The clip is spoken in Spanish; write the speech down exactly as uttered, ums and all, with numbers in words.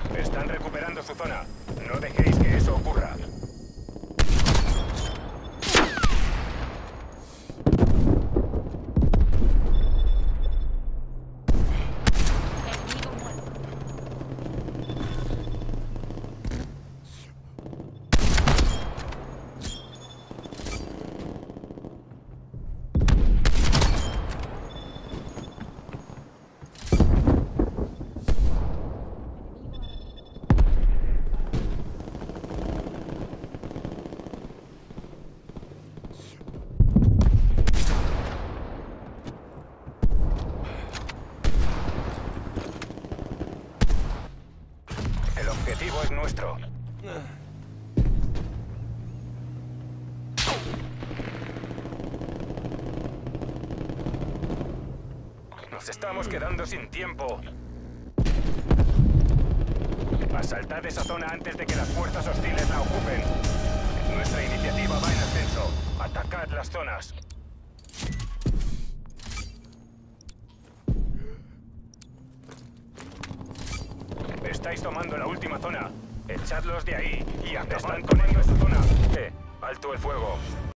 Están recuperando su zona. No dejéis que eso ocurra. El objetivo es nuestro. Nos estamos quedando sin tiempo. Asaltad esa zona antes de que las fuerzas hostiles la ocupen. Nuestra iniciativa va en ascenso. Atacad las zonas. Estáis tomando la última zona. Echadlos de ahí y acabad con ellos su zona. Eh, alto el fuego.